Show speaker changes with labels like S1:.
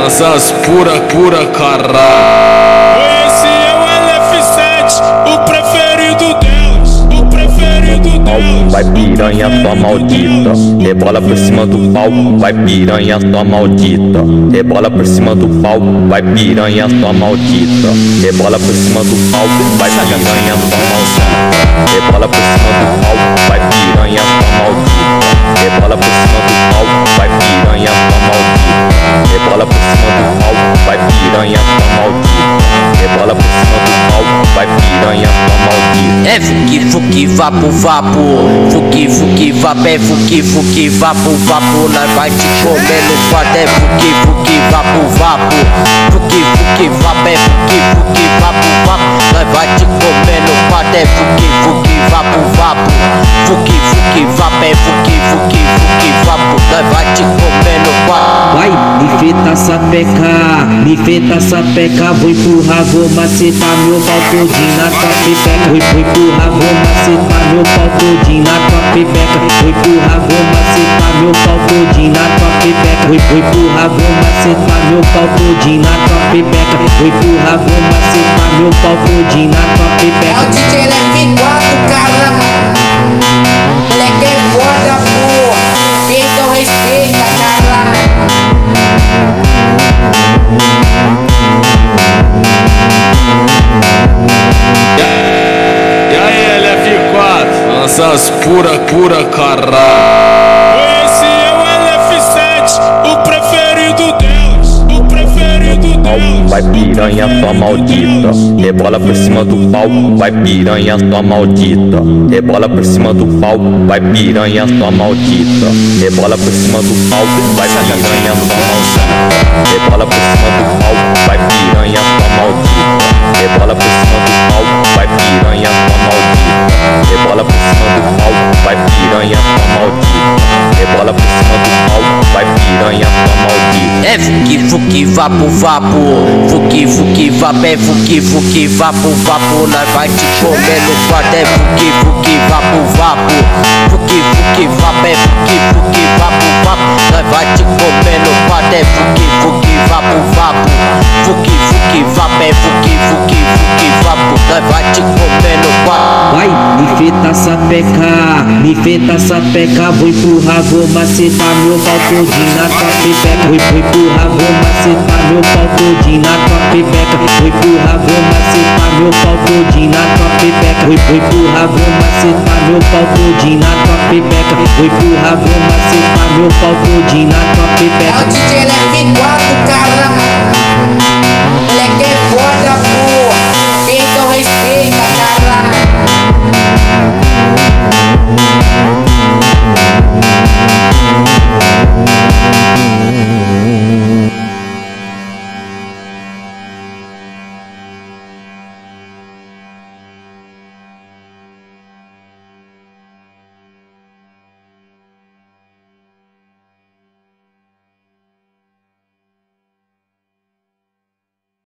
S1: Lança as pura caralho.
S2: Esse é o LF7, o preferido delas, o preferido delas.
S3: Vai piranha sua maldita, rebola por cima do pau. Vai piranha sua maldita, rebola por cima do pau. Vai piranha sua maldita, rebola por cima do pau. Vai piranha sua maldita, rebola por cima do pau. Vai piranha sua maldita, rebola por cima do pau. Vai piranha sua maldita, rebola por cima do pau. Vai piranha sua maldita, rebola por cima do pau. Vai piranha sua maldita.
S4: É fuki vapo vapo, fuki vapé, fuki vapo vapo. Nós vai te comer no quarto. É fuki vapo vapo, fuki vapé, fuki vapo vapo. Nós vai te comer no quarto. É fuki vapo vapo, fuki vapé, fuki vapo. Nós vai te comer no quarto.
S5: Vai, me feta sapeca, vou empurrar, vou macetar meu pau todinho na tua pepeca. Vou empurrar, vou macetar meu pau todinho na tua pepeca. Vou empurrar, vou macetar meu pau todinho na tua pepeca. Vou empurrar, vou macetar meu pau todinho na tua pepeca. Vou empurrar, vou macetar meu pau todinho na tua
S6: É o
S5: pepeca.
S6: DJ LF4, caramba. Moleque é foda, porra. Então respeita, caralho.
S1: E aí, LF4? Lança as pura caralho.
S2: Esse é o LF7, o preferido delas, o preferido delas.
S3: Vai piranha sua maldita, rebola por cima do pau. Vai piranha sua maldita, rebola por cima do pau. Vai piranha sua maldita, rebola por cima do pau. Vai piranha sua maldita, rebola por cima do pau. Vai piranha sua maldita, rebola por cima do pau. Vai piranha sua maldita, rebola por cima do pau. Vai piranha sua maldita, rebola por cima do pau. Vai piranha sua maldita.
S4: É fuki vapo vapo, fuki vapé, fuki vapo vapo. Nós vai te comer no quarto. É fuki vapo vapo, fuki vapé, fuki vapo vapo. Nós vai te comer no quarto. É fuki vapo vapo, fuki vapé, fuki vapo. Nós vai te comer no quarto.
S5: Vai, me feta sapeca, vou empurrar, vou macetar meu pau todinho na tua pepeca. Vou empurrar, vou macetar meu pau todinho na tua pepeca. Vou empurrar, vou macetar meu pau todinho na tua pepeca. Vou empurrar, vou macetar meu pau todinho na tua pepeca. Vou empurrar, vou macetar meu pau todinho na tua
S6: É o
S5: pepeca.
S6: DJ LF4, caramba. Moleque é foda, porra. Então respeita,